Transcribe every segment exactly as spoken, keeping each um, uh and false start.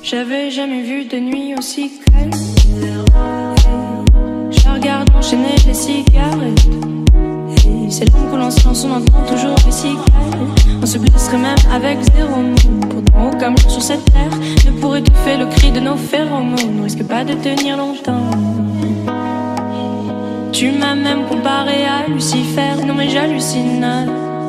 J'avais jamais vu de nuit aussi calme. Je regarde enchaîner les cigarettes. C'est long que l'on se lance, on entend toujours les cigales. On se blesserait même avec zéro mot. Pourtant aucun mur sur cette terre ne pourrait étouffer le cri de nos phéromones. On risque pas de tenir longtemps. Tu m'as même comparé à Lucifer. Non mais j'hallucine.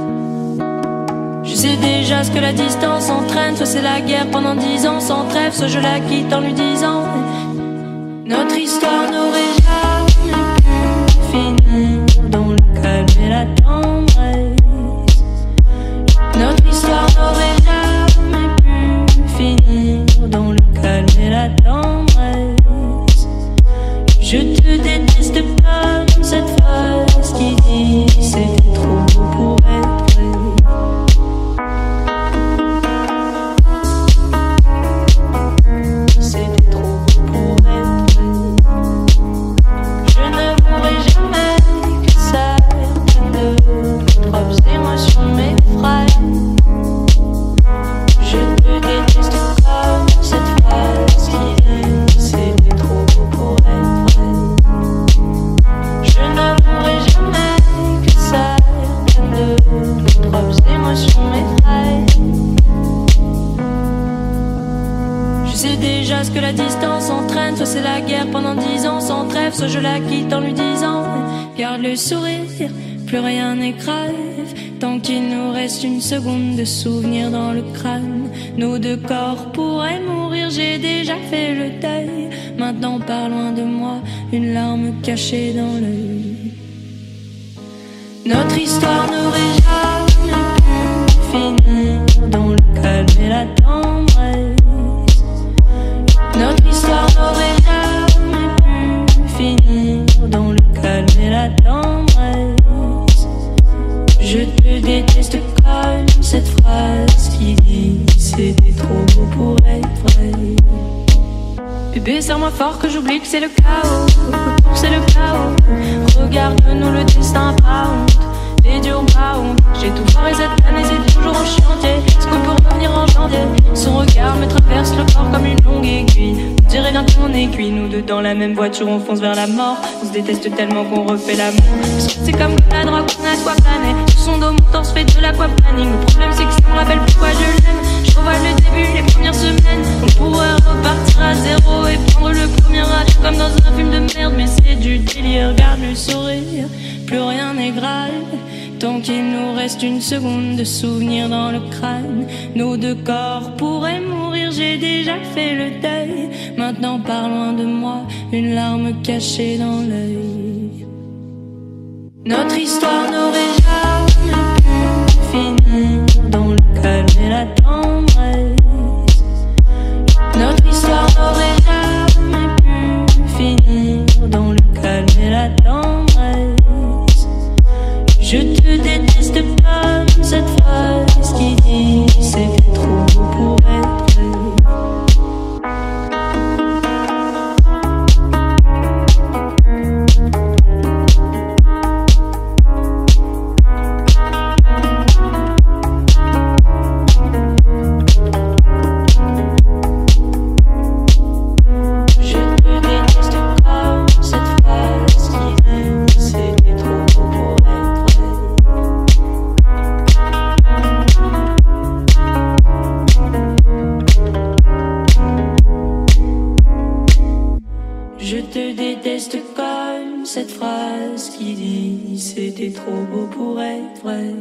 Je sais déjà ce que la distance entraîne. Soit c'est la guerre pendant dix ans sans trêve, soit je la quitte en lui disant notre histoire n'aurait jamais pu finir dans le calme et la tendresse. Notre histoire n'aurait jamais pu finir dans le calme et la tendresse. Je te déteste comme cette phrase qui dit c'était trop beau pour être vrai. C'était trop beau pour être vrai. Je ne voudrais jamais que certaines de nos propres émotions m'effraient. Je te déteste comme cette phrase qui dit c'était trop beau pour être vrai. Je ne voudrais jamais que certaines de nos propres émotions m'effraient. Je sais déjà ce que la distance entraîne. Soit c'est la guerre pendant dix ans sans trêve, soit je la quitte en lui disant garde le sourire, plus rien n'est grave. Tant qu'il nous reste une seconde de souvenir dans le crâne, nos deux corps pourraient mourir, j'ai déjà fait le deuil. Maintenant pars loin de moi, une larme cachée dans l'œil. Notre histoire n'aurait jamais pu finir dans le calme et la tendresse. Notre histoire n'aurait jamais pu finir dans le calme et la tendresse. Je te déteste comme cette phrase qui dit c'était trop beau pour être vrai. Bébé, serre-moi fort que j'oublie que c'est le chaos. C'est le chaos. Regarde-nous, le destin pas honte. Les dieux ont pas honte. J'ai tout foiré cette année, c'est toujours en chantier. Est-ce qu'on peut revenir en janvier? Son regard me traverse le corps comme une longue aiguille. On dirait bien qu'on est cuit. Nous deux dans la même voiture, on fonce vers la mort. On se déteste tellement qu'on refait l'amour. Parce que c'est comme la drogue, on a quoi planer. Sur son dos, mon temps se fait de l'aquaplaning. Le problème c'est que ça me rappelle pourquoi je l'aime. Je revois le début, les premières semaines. On pourrait repartir à zéro et prendre le premier âge comme dans un film de merde. Mais c'est du délire, regarde le sourire. Plus rien n'est grave. Tant qu'il nous reste une seconde de souvenir dans le crâne, nos deux corps pourraient mourir, j'ai déjà fait le deuil. Maintenant pars loin de moi, une larme cachée dans l'œil. Notre histoire n'aurait jamais pu finir dans le calme et la tendresse. Notre histoire n'aurait jamais pu finir dans le calme et la tendresse. Je te déteste comme cette phrase qui dit c'était trop beau pour être vrai. Cette phrase qui dit c'était trop beau pour être vrai.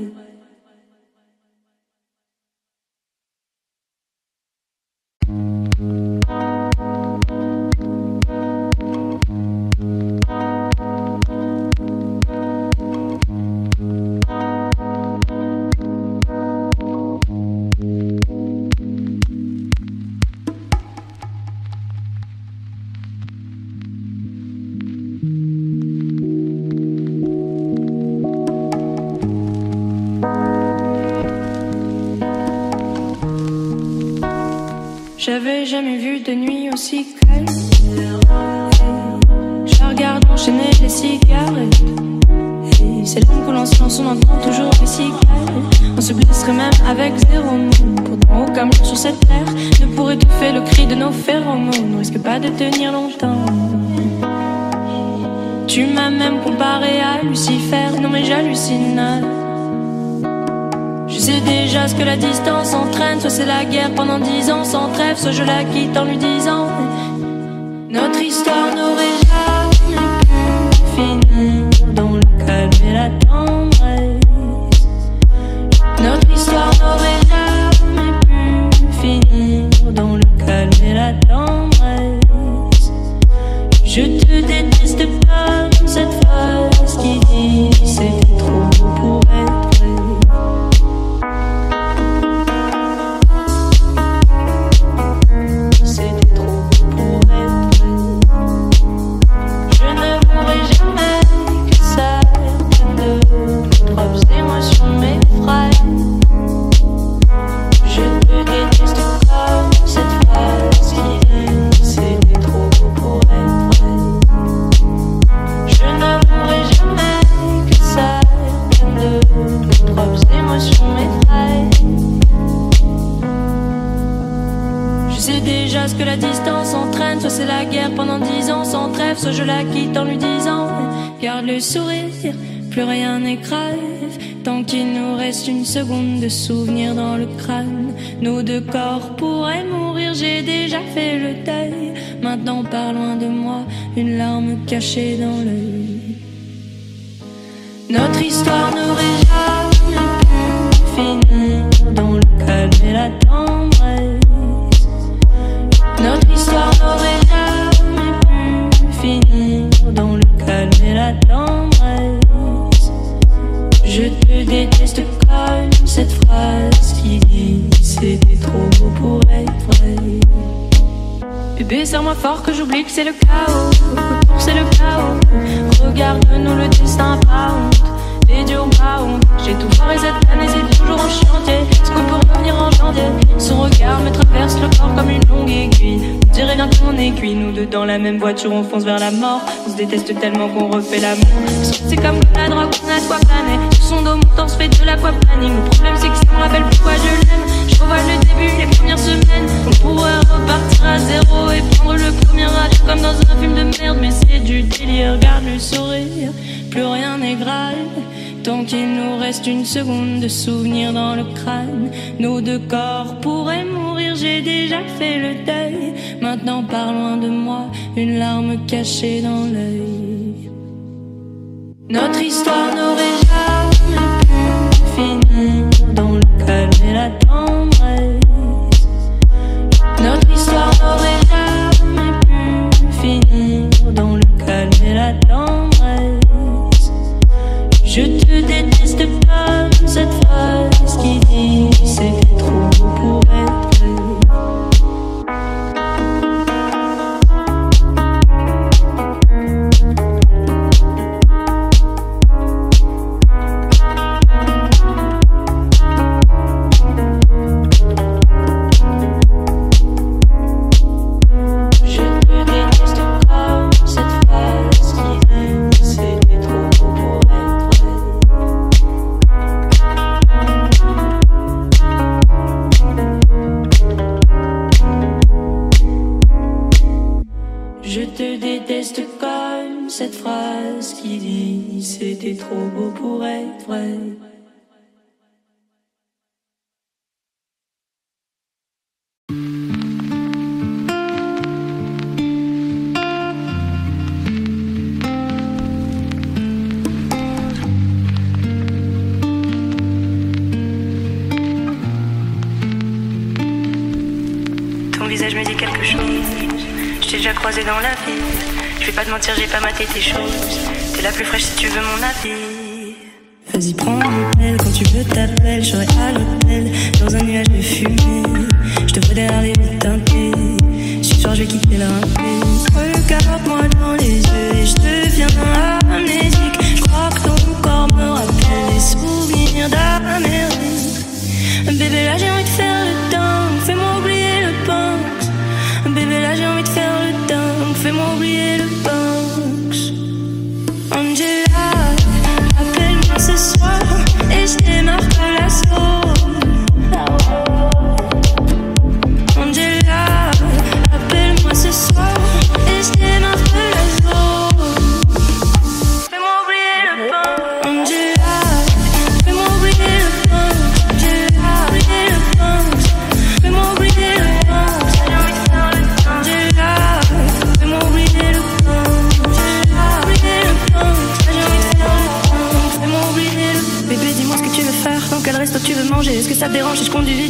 J'avais jamais vu de nuit aussi calme. Je regarde enchaîner les cigarettes. C'est l'homme qu'on en silence, on entend toujours les cigales. On se blesserait même avec zéro mot. Pourtant aucun mur sur cette terre ne pourrait étouffer le cri de nos phéromones. On risque pas de tenir longtemps. Tu m'as même comparé à Lucifer. Non mais j'hallucine. Je sais déjà ce que la distance entraîne. Soit c'est la guerre pendant dix ans sans trêve, soit je la quitte en lui disant notre histoire n'aurait jamais pu finir dans le calme et la tendresse. Notre histoire n'aurait jamais pu finir dans le calme et la tendresse. Je te déteste comme cette phrase qui dit c'était trop beau pour être vrai. C'était trop beau pour être vrai. Je ne voudrais jamais que certaines de mes propres émotions m'effraient. Je te déteste comme cette phrase qui dit c'était trop beau pour être vrai. Je ne voudrais jamais que certaines de mes propres émotions m'effraient. Je sais déjà ce que la distance entraîne. Soit c'est la guerre pendant dix ans sans trêve, soit je la quitte en lui disant garde le sourire, plus rien n'est grave. Tant qu'il nous reste une seconde de souvenir dans le crâne, nos deux corps pourraient mourir, j'ai déjà fait le deuil. Maintenant par loin de moi, une larme cachée dans l'œil. Notre histoire n'aurait jamais pu finir dans le calme et la tendresse. Notre histoire n'aurait jamais pu finir dans le calme et la tendresse. Je te déteste comme cette phrase qui dit c'était trop beau pour être vrai. Bébé, serre-moi fort que j'oublie que c'est le chaos. C'est le chaos. Regarde-nous, le destin pas honte. Les dieux ont pas honte. J'ai tout foiré cette année, c'est toujours en chantier. Est-ce qu'on peut revenir en janvier? Son regard me traverse le corps comme une longue aiguille. On dirait bien qu'on est cuit. Nous deux dans la même voiture, on fonce vers la mort. On se déteste tellement qu'on refait l'amour. C'est comme la drogue, on a de quoi planer. Sur son dos, mon torse fait de l'aquaplaning. Le problème c'est que ça me rappelle pourquoi je l'aime. Je revois le début, les premières semaines. On pourrait repartir à zéro et prendre le premier radio comme dans un film de merde. Mais c'est du délire, regarde le sourire. Plus rien n'est grave. Tant qu'il nous reste une seconde de souvenir dans le crâne, nos deux corps pourraient mourir, j'ai déjà fait le deuil. Maintenant par loin de moi, une larme cachée dans l'œil. Notre histoire n'aurait jamais pu finir dans le calme et la tendresse. Notre histoire n'aurait jamais pu finir dans le calme et la tendresse. Je te déteste comme cette phrase qui dit c'était trop beau pour être vrai. Cette phrase qui dit c'était trop beau pour être vrai. Ton visage me dit quelque chose. Je t'ai déjà croisé dans la vie. Je vais pas te mentir, j'ai pas maté tes choses. T'es la plus fraîche si tu veux mon avis. Vas-y, prends l'appel, quand tu veux t'appelles. Je serai à l'hôtel, dans un nuage de fumée. Je te ferai derrière les vitres teintées. Ce soir, je vais quitter la rapée. Regarde-moi dans les yeux et je deviens amnésique. Je crois que ton corps me rappelle les souvenirs d'Amérique. Bébé, là j'ai envie de faire le temps. Fais-moi oublier le Banks. Bébé, là j'ai envie de faire le temps. Fais-moi oublier le Banks. Angela, appelle-moi.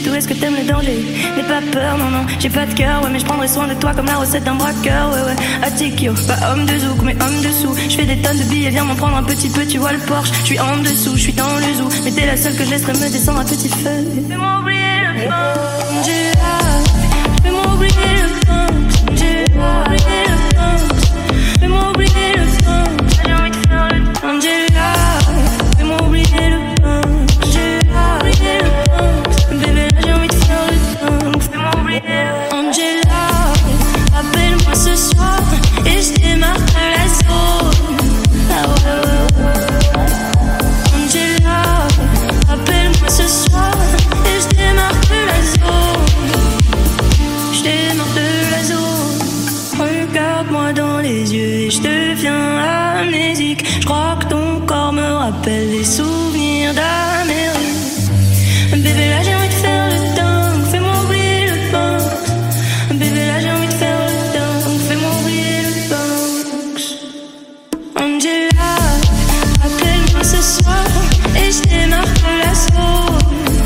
tout, est-ce que t'aimes le danger? N'aie pas peur, non, non, j'ai pas de cœur, ouais, mais je prendrai soin de toi comme la recette d'un braqueur, ouais, ouais. Atikyo, pas homme de zouk, mais homme de sous. Je fais des tonnes de billets, viens m'en prendre un petit peu, tu vois le Porsche. Je suis en dessous, je suis dans le zoo, mais t'es la seule que je laisserai me descendre à petit feu. Fais-moi oublier le pain, Angela. Fais-moi oublier le pain, Angela. Fais-moi oublier le pain, j'ai envie de faire le pain, Angela. Fais-moi oublier le pain, Angela. Oublier le pain, bébé là j'ai envie de faire le pain. Fais-moi oublier le pain, Angela. Appelle-moi ce soir et je démarre de la zone. Ah ouais, ouais, ouais. Angela, appelle-moi ce soir et je démarre de la zone. Je démarre de la zone. Regarde-moi dans les yeux et je deviens amnésique. Je crois que ton corps me rappelle les souvenirs d'Amérique. Bébé là j'ai envie de faire le dingue, fais-moi oublier le pain. Bébé là j'ai envie de faire le dingue, fais-moi oublier le pain. Angela, appelle-moi ce soir et je démarre de la zone.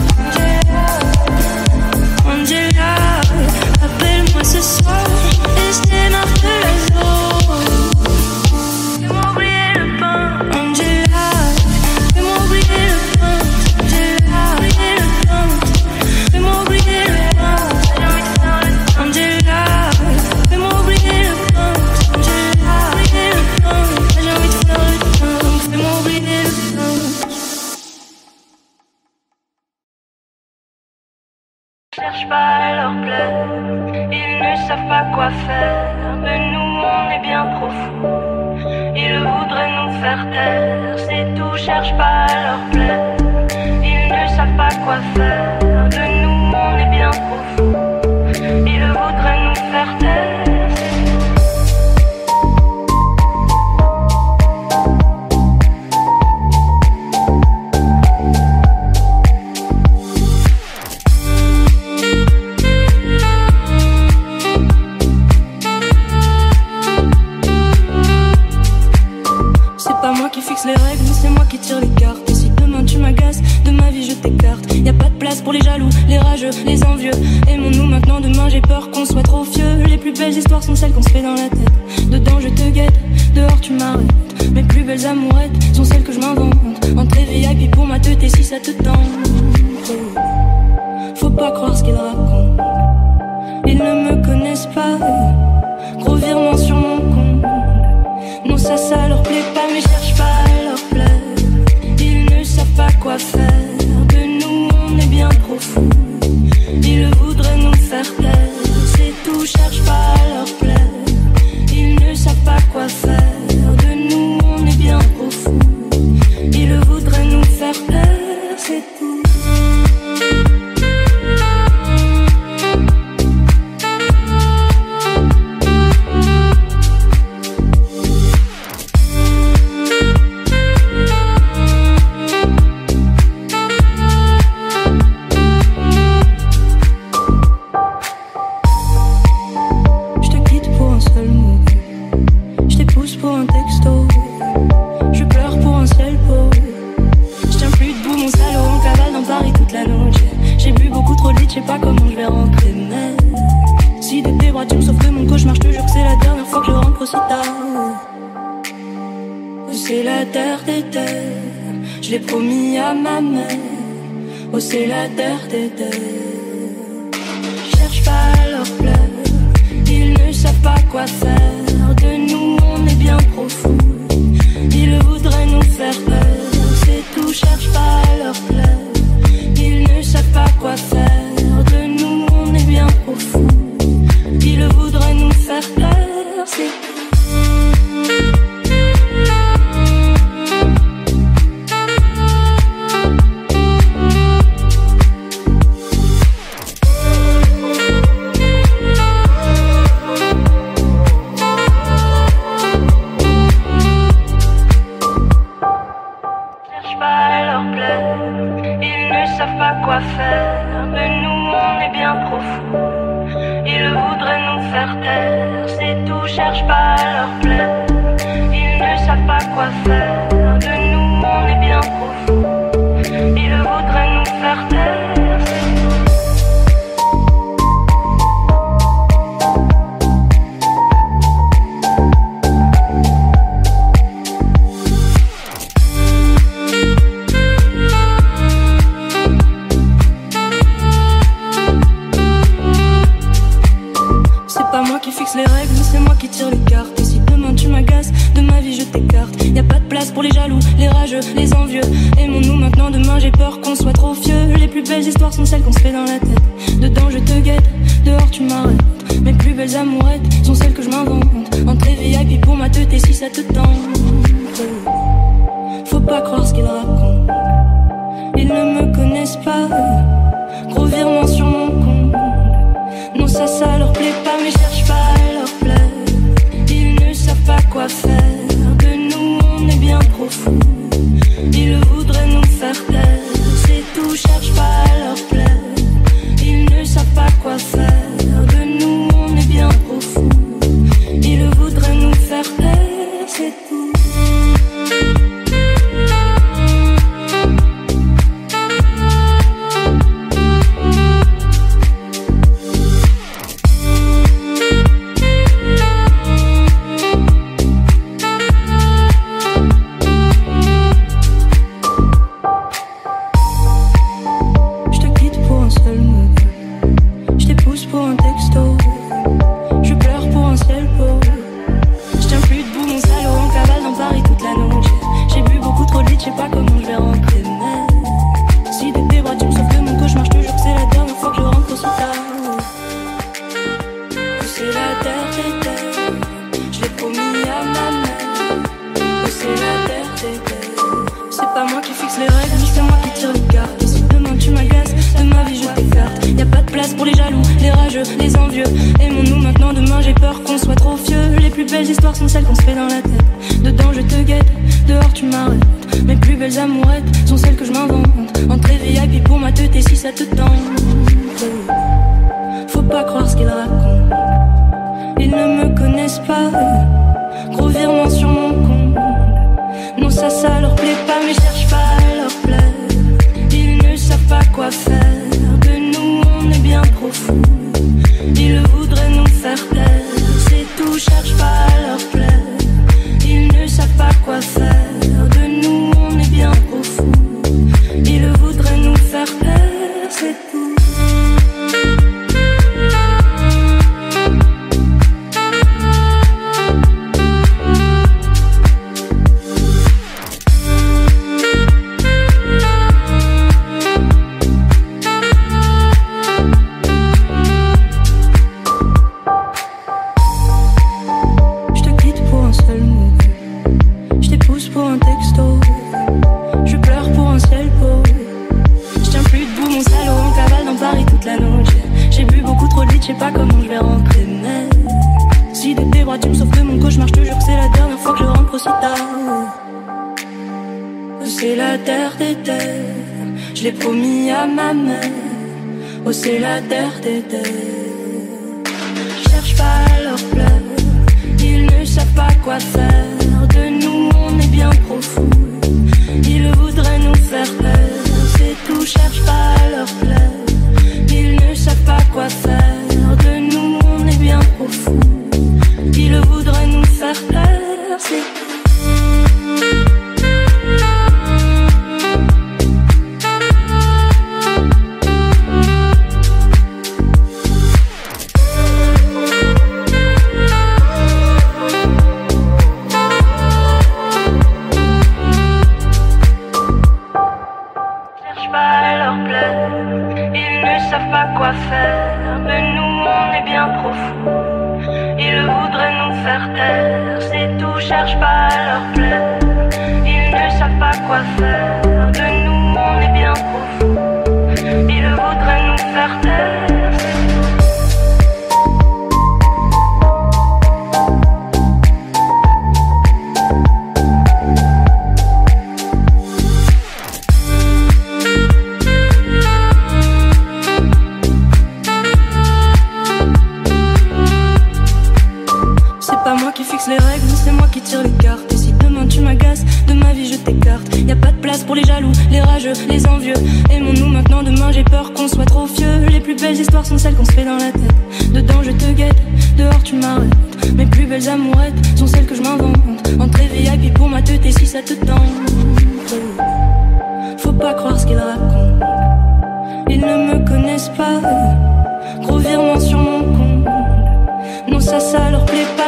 Angela, appelle-moi ce soir et je démarre de la zone. Fais-moi oublier le pain, Angela. Fais-moi oublier le pain, Angela. Oublier le pain, fais-moi oublier le pain. J'ai envie de faire le pain, Angela. Fais-moi oublier le pain, Angela. Oublier le pain, j'ai envie de faire le pain. Fais-moi oublier le pain. Cherche pas à leur plaire, ils ne savent pas quoi faire. De nous on est bien trop fous, ils voudraient nous faire taire. C'est tout, cherche pas à leur plaire, ils ne savent pas quoi faire. De nous on est bien trop fous, ils voudraient nous faire taire. Les règles, c'est moi qui tire les cartes. Et si demain tu m'agaces, de ma vie je t'écarte. Y'a pas de place pour les jaloux, les rageux, les envieux. Aimons-nous maintenant, demain j'ai peur qu'on soit trop vieux. Les plus belles histoires sont celles qu'on se fait dans la tête. Dedans je te guette, dehors tu m'arrêtes. Mes plus belles amourettes sont celles que je m'invente. Entrée V I P pour ma teute et si ça te tente. Faut pas croire ce qu'ils racontent, ils ne me connaissent pas. Gros virement sur mon compte. Non ça, ça leur plaît pas, mais cherche pas à leur plaire. Ils ne savent pas quoi faire. De nous on est bien trop fous, ils voudraient nous faire taire. C'est tout, cherche pas à leur plaire. Ils ne savent pas quoi faire. De nous on est bien trop fous, ils voudraient nous faire taire. C'est tout. Je l'ai promis à ma mère, oh c'est la terre des terres. Cherche pas à leur plaire, ils ne savent pas quoi faire. De nous on est bien trop fous, ils voudraient nous faire peur. C'est tout, cherche pas à leur plaire, ils ne savent pas quoi faire. De nous on est bien trop fous, ils voudraient nous faire peur. C'est tout. De nous on est bien trop fous, ils voudraient nous faire taire. qui fixe les règles, c'est moi qui tire les cartes. Et si demain tu m'agaces, de ma vie je t'écarte. Y'a pas de place pour les jaloux, les rageux, les envieux. Aimons-nous maintenant, demain j'ai peur qu'on soit trop vieux. Les plus belles histoires sont celles qu'on se fait dans la tête. Dedans je te guette, dehors tu m'arrêtes. Mes plus belles amourettes sont celles que je m'invente. Entrée V I P pour ma teute et si ça te tente. Faut pas croire ce qu'ils racontent, ils ne me connaissent pas. Gros virement sur mon compte. Non ça ça leur plaît pas, mais cherche pas à leur plaire. Ils ne savent pas quoi faire. De nous on est bien trop fous. Ils voudraient nous faire taire. C'est tout, cherche pas à leur plaire. Ils ne savent pas quoi faire. De nous on est bien trop fous. Ils voudraient nous faire taire. C'est tout. C'est la terre des terres. Cherche pas à leur plaire. Ils ne savent pas quoi faire. De nous on est bien trop fous. Ils voudraient nous faire peur. C'est tout, cherche pas à leur plaire. Ils ne savent pas quoi faire. De nous on est bien trop fous. Ils voudraient nous faire peur. C'est tout.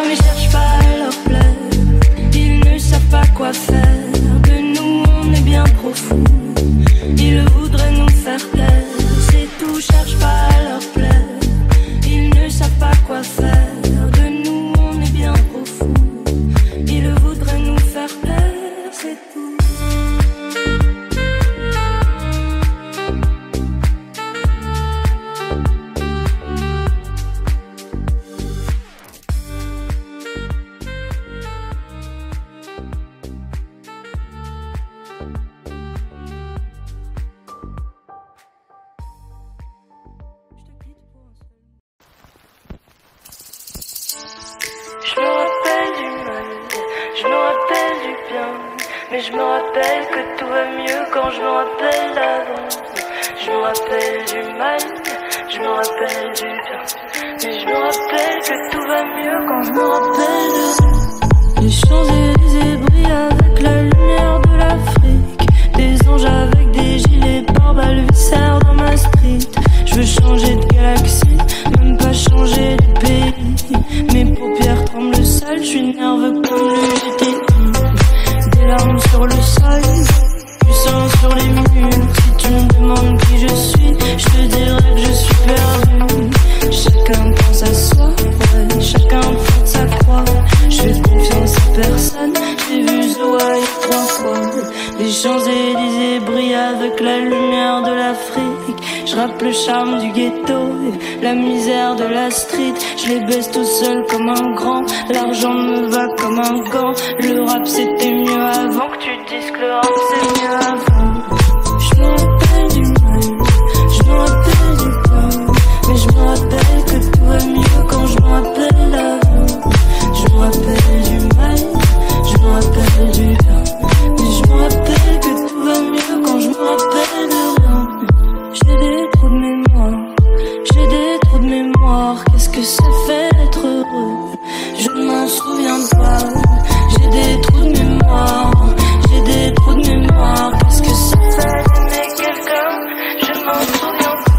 ne cherche pas à leur plaire, ils ne savent pas quoi faire. De nous on est bien trop fous, ils voudraient nous faire taire. C'est tout, cherche pas à leur plaire, ils ne savent pas quoi faire. De nous on est bien trop fous, ils voudraient nous faire taire. C'est tout. Je me rappelle du mal, je me rappelle du bien, mais je me rappelle que tout va mieux quand je me rappelle d'avant. Je me rappelle du mal, je me rappelle du bien, mais je me rappelle que tout va mieux quand je me rappelle de... Les Champs-Élysées brillent avec la lumière de l'Afrique, des anges avec des gilets pare-balles viscèrent dans ma street. Je veux changer de galaxie, même pas changer de pays. Mes paupières tremblent seules, je suis nerveux comme le G T I. Des larmes sur le sol, du sang sur les murs. Si tu me demandes qui je suis, je te dirai que je suis perdu. Chacun pense à soi, ouais, chacun porte sa croix. Je fais confiance à personne, j'ai vu Zoa trois fois. Les Champs-Élysées brillent avec la lumière de l'Afrique. Je rappe le charme du ghetto, la misère de la street. Je les baisse tout seul comme un grand, l'argent me va comme un gant. Le rap c'était mieux avant, que tu dises que le rap c'est mieux avant. Je me rappelle du mal, je me rappelle du bien, mais je me rappelle que tout va mieux quand je me rappelle d'avant. Je me rappelle du mal, je me rappelle du bien, mais je me rappelle que tout va mieux quand je me rappelle de rien. J'ai des trous de mémoire, j'ai des trous de mémoire. Qu'est-ce que ça fait d'être heureux? Je ne m'en souviens pas. J'ai des trous de mémoire, j'ai des trous de mémoire. Qu'est-ce que ça fait d'aimer quelqu'un? Je ne m'en souviens pas.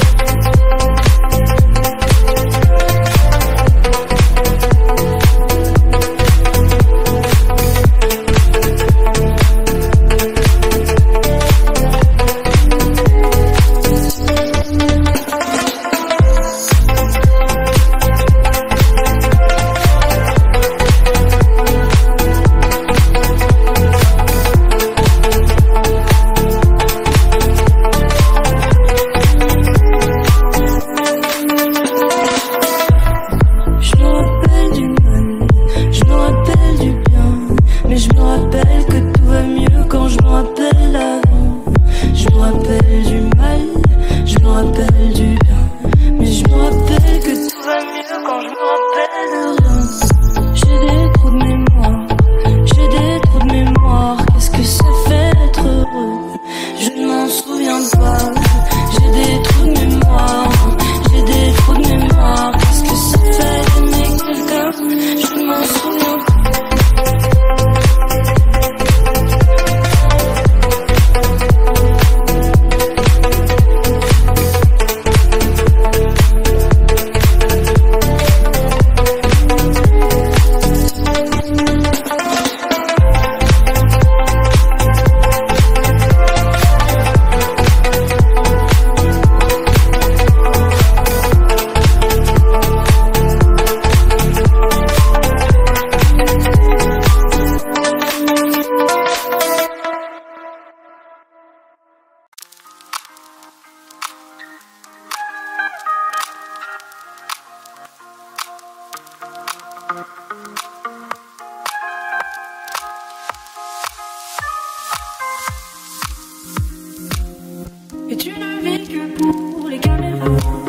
Et tu ne vis que pour les caméras,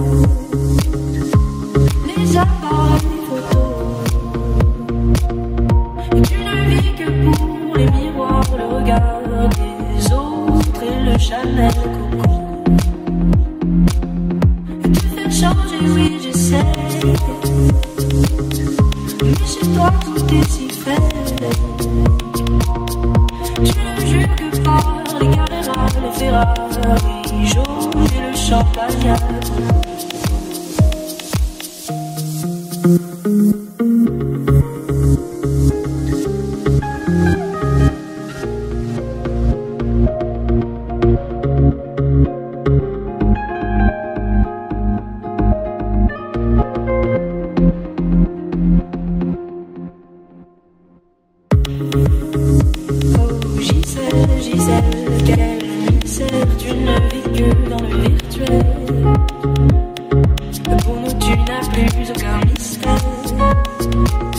les appareils photo. Et tu ne vis que pour les miroirs, le regard des autres et le Chanel Coco. Et tu fais changer, oui j'essaie, mais chez toi tout est si fait. Tu ne juges que par les caméras, les Ferrari jaunes et le champagne.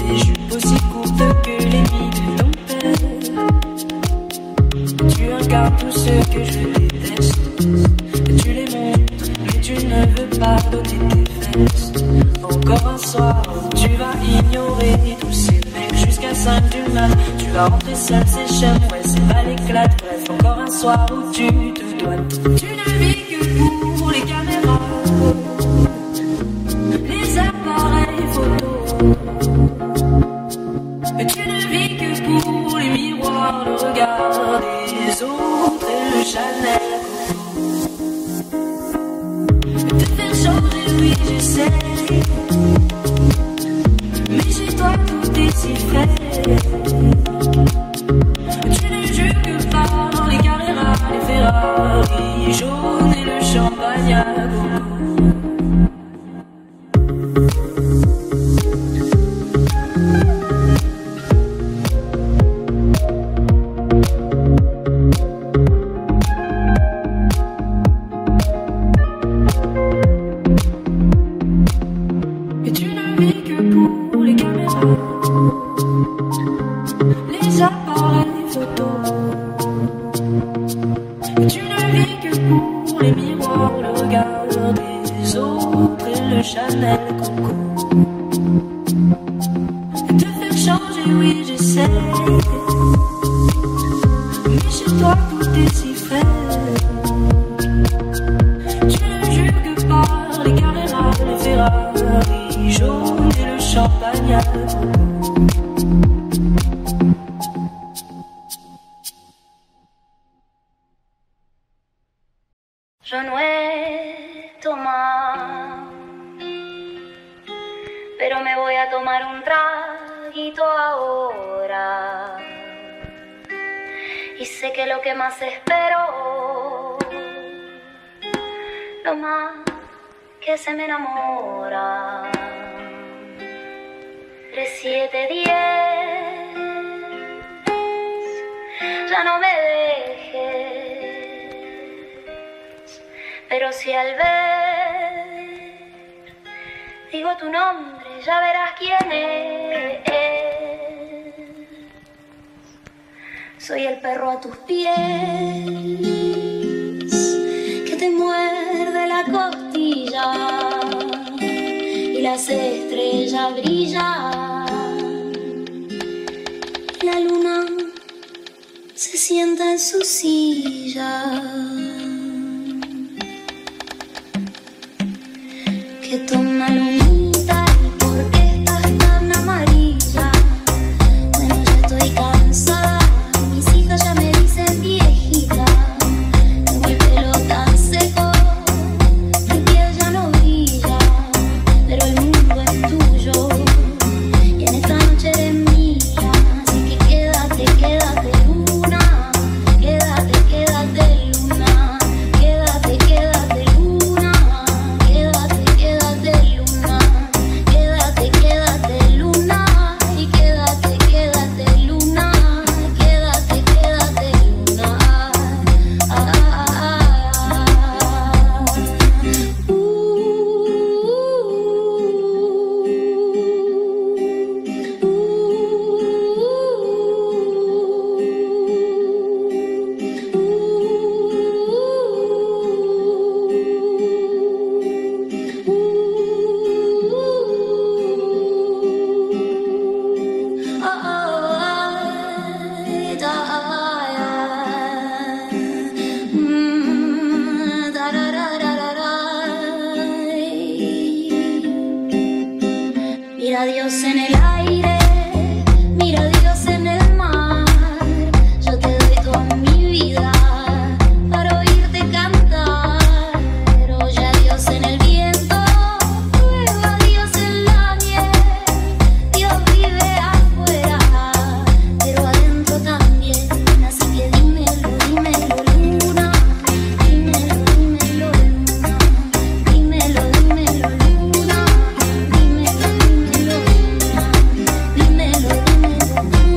des jupes aussi courtes que les filles de ton père. Tu incarnes tout ce que je déteste. Tu les montres, mais tu ne veux pas donner tes fesses. Encore un soir où tu vas ignorer tous ces mecs jusqu'à cinq du mat. Tu vas rentrer seul, c'est chum, ouais c'est pas l'éclate. Bref, encore un soir où tu te dois. Tu ne vis que pour les caméras, les appareils photo. Mais tu ne vis que pour les miroirs, le regard des autres et le Chanel Coco. Te faire changer, oui j'essaie, mais chez toi tout est si fait. Tu ne juges que par les Carrera, les Ferrari jaunes et le champagne à gogo. Et tu ne vis que pour les caméras, les appareils photo. Et tu ne vis que pour les miroirs, le regard des autres et le Chanel Coco. Et te faire changer, oui j'essaie, mais chez toi tout est si fait. Tu ne jures que par les Carrera, les Ferrari jaunes et le champagne à gogo. Yo no he tomado, pero me voy a tomar un traguito ahora. Y sé que lo que más espero, lo más que se me enamora. Tres, siete, diez, ya no me dejes, pero si al ver digo tu nombre ya verás quién es. Soy el perro a tus pies que te muerde la costilla y las estrellas brillan y la luna se sienta en su silla. Que toma lunita y por qué estás tan amarilla. Bueno, ya estoy cansada, mis hijas ya me dicen viejita. Tengo el pelo tan seco, mi piel ya no brilla, pero el mundo es tuyo y en esta noche eres mía. Así que quédate, quédate luna, quédate, quédate luna, quédate, quédate luna, quédate, quédate luna, quédate, quédate luna y quédate, quédate luna, quédate, quédate luna. Ah, ah, ah, uh, uh, Mira a Dios en el aire, mira a Dios en el mar. Yo te doy toda mi vida para oírte cantar. Oye a Dios en el viento, prueba a Dios en la miel. Dios vive afuera, pero adentro también. Así que dímelo, dímelo luna, dímelo, dímelo luna, dímelo, dímelo luna, dímelo, dímelo luna, dímelo, dímelo luna.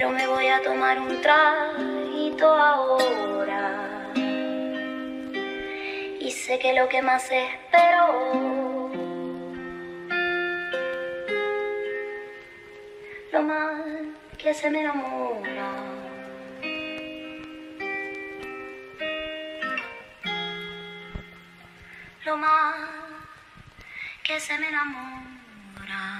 pero me voy a tomar un traguito ahora. Y sé que lo que más espero, lo más que se me enamora. Lo más que se me enamora.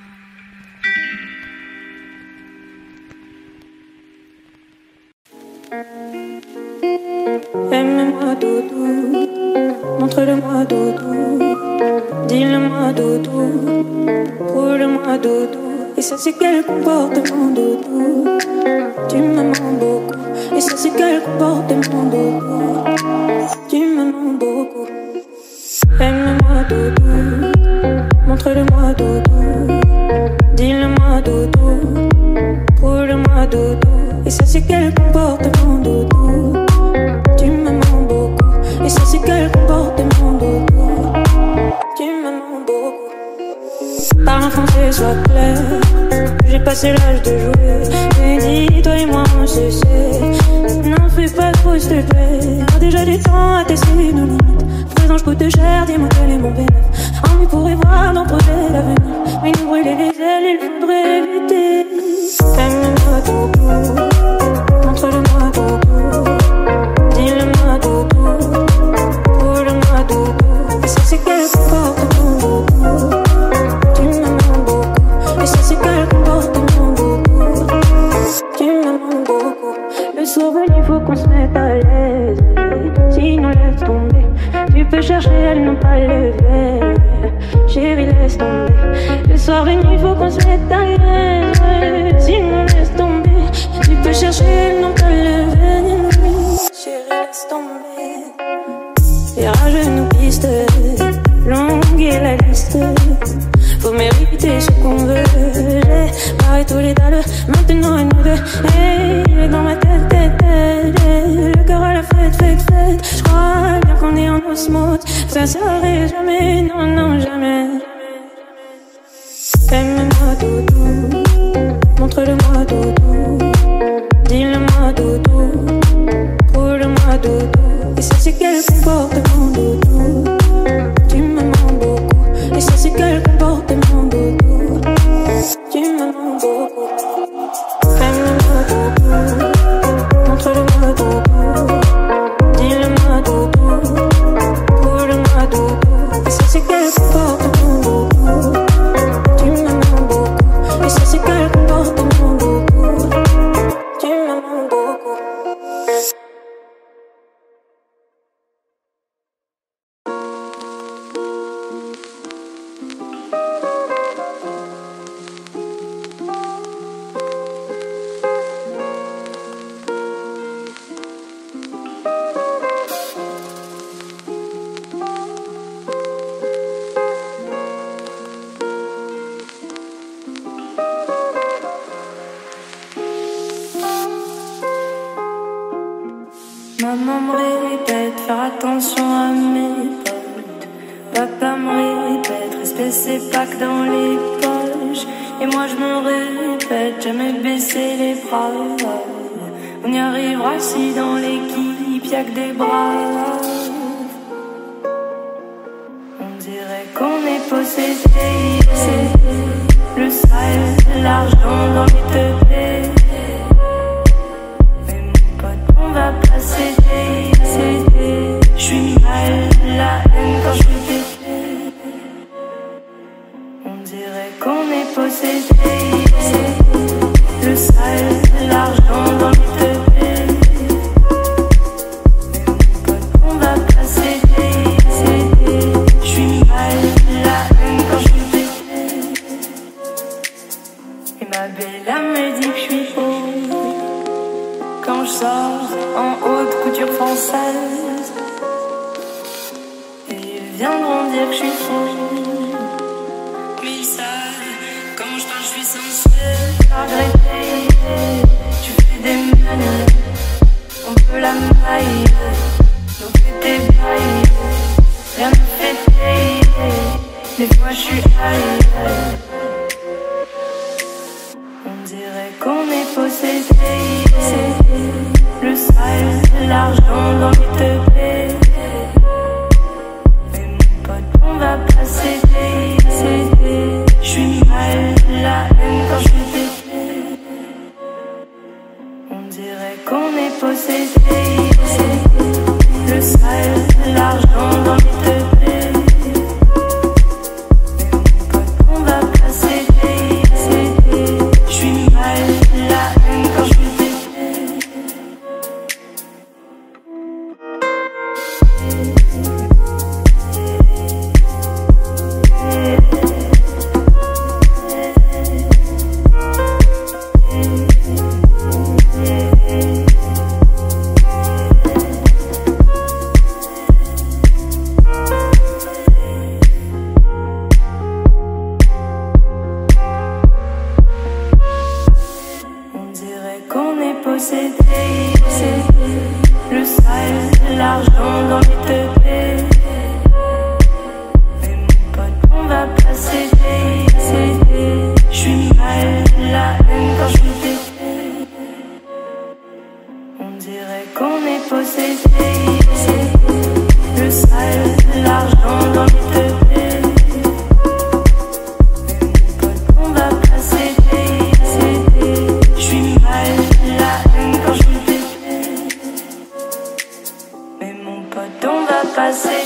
Aime-moi doudou, montre-le-moi doudou, dis-le-moi doudou, roule-moi doudou. Et ça c'est quel comportement doudou, tu me mens beaucoup. Et ça c'est quel comportement doudou, tu me mens beaucoup. Aime-moi doudou, montre-le-moi doudou, dis-le-moi doudou, roule-moi doudou. Et ça c'est quel comportement doudou, tu me mens beaucoup. Et ça c'est quel comportement doudou, tu me mens beaucoup. Parle en français, sois clair, j'ai passé l'âge de jouer. Mais dis, toi et moi on se sait, n'en fais pas trop s'il te plaît. J'ai déjà du temps à tester nos limites. Présent je coûte cher, dis-moi quel est mon bénéfice. Envie pourrait voir dans projet l'avenir, mais nous brûler les ailes, il faudrait éviter. Aime-moi doudou, montre-le-moi doudou, dis-le-moi doudou, roule-moi doudou. Et ça c'est quel comportement doudou, tu me mens beaucoup. Et ça c'est quel comportement doudou, tu me mens beaucoup. Le soir venu faut qu'on se mette à l'aise, sinon laisse tomber. Tu peux chercher, elles n'ont pas levé. Chérie laisse tomber. Le soir venu faut qu'on se mette à l'aise, sinon laisse tomber. Tu peux chercher, elles n'ont pas levé. Chérie laisse tomber. Les rageux nous pistent, longue est la liste. Faut mériter ce qu'on veut. J'ai barré tous les dalles, maintenant à nous deux. Hey, il est dans ma tête, tête, tête. Le cœur à la fête, fête, fête. J'crois bien qu'on est en osmose. Ça serait jamais, non, non, jamais. Aime-moi doudou, montre-le-moi doudou, dis-le-moi doudou, roule-moi doudou. Et ça c'est quel comportement doudou, tu me mens beaucoup. Et ça c'est quel comportement doudou, tu me mens beaucoup. Aime-moi doudou, montre-le-moi doudou, dis-le-moi doudou, roule-moi doudou. Et ça c'est quel comportement doudou, tu me mens beaucoup. Et ça c'est quel comportement doudou, tu me mens beaucoup. Maman me répète, faire attention à mes potes. Papa me répète, respect c'est pas que dans les poches. Et moi je me répète, jamais baisser les bras. On y arrivera si dans l'équipe y'a que des braves. On dirait qu'on est possédé, c'est le sale, l'argent dans les teubés. On va pas céder, céder. J'suis mal, la haine quand j'suis pété. On dirait qu'on est possédé, c'est le sale, l'argent dans les teubés. Mais mon pote, on va pas céder, céder. J'suis mal, la haine quand j'suis pété. Et ma belle, elle me dit que j'suis beau quand je sors en haute couture française. Et ils viendront dire que je suis fou. Mais ils savent, quand je parle je suis censée regretter. Tu fais des manies, on peut la maille. Donc fais tes bails, rien ne fait des fois je suis high. On dirait dirait qu'on est possédé. Le sale, l'argent dans les teubés. Mais mon pote, on va pas céder. J'suis mal, la haine quand je t'ai. On dirait qu'on est possédé. Le sale, l'argent dans les teubés. Mais mon pote, on va pas céder. J'suis mal, la haine quand je t'ai. Le sale, l'argent dans les teubés. Mais mon pote, on va pas céder. J'suis mal, la haine quand je t'ai. On dirait qu'on est possédé. Le sale, l'argent dans les teubés. Mais mon pote, on va pas céder. J'suis mal, la haine quand je t'ai. Mais mon pote, on va pas céder.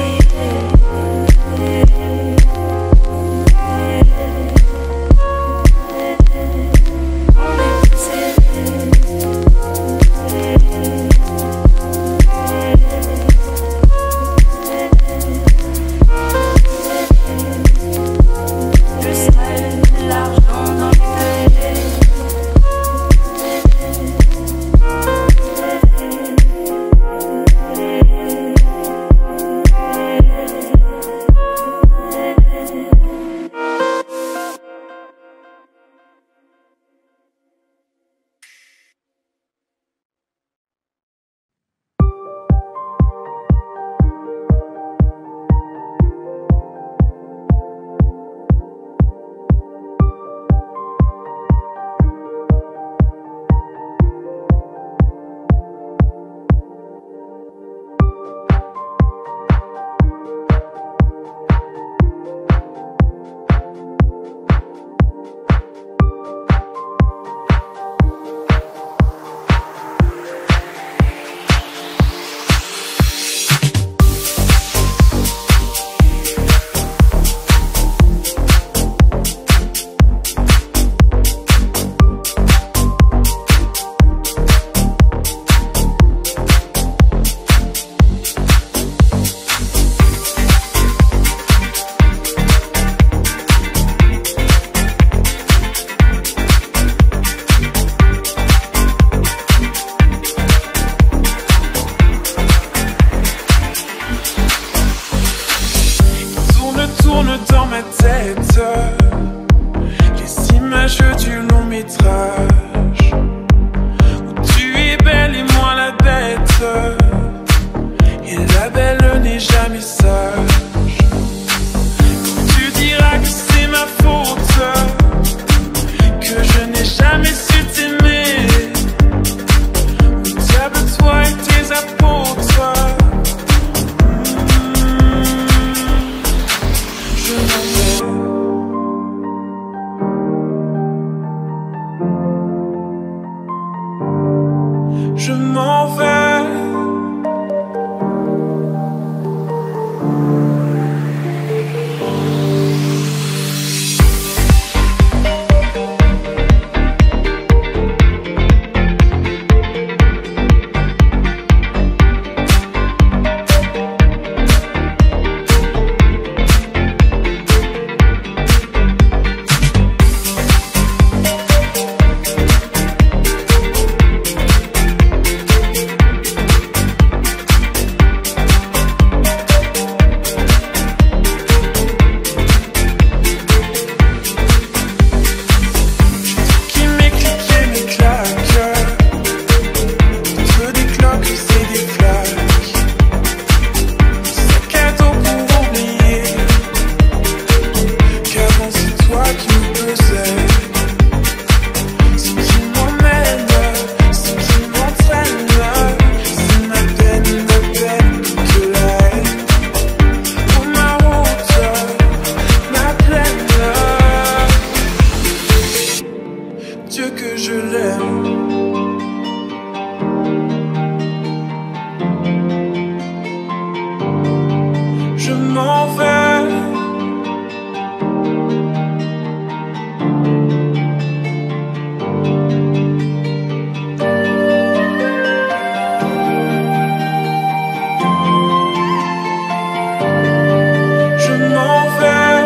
Je m'en vais. voulais. Je m'en vais. Je m'en vais.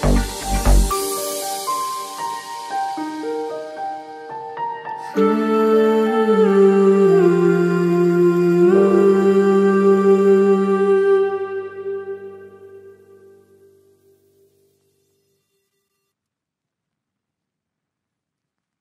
Mm-hmm.